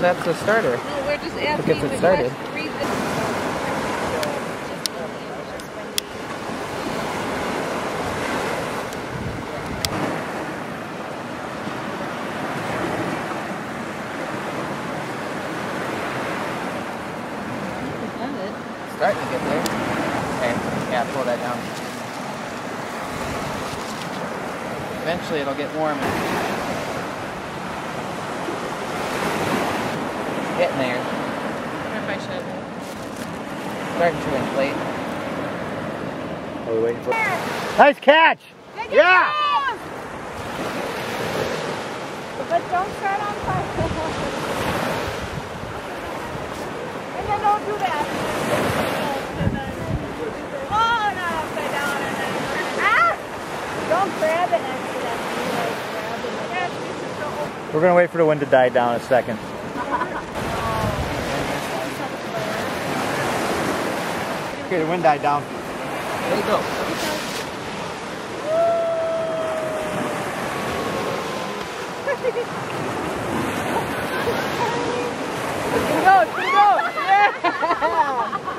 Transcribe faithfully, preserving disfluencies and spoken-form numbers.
that's the starter. No, we're just asking It gets it to started. watch- read this. Starting to get there. Okay, yeah, pull that down. Eventually it'll get warm. Getting there. I wonder if I should. Starting to inflate. Are we waiting for Nice catch! Yeah! But don't start on fire. And then don't do that. Oh, not upside down and then. Ah! Don't grab it accidentally. Like, grab it. Yeah, she's just so open. We're gonna wait for the wind to die down a second. Okay, the wind died down. There you go. It's gonna go, it's gonna go! Yeah!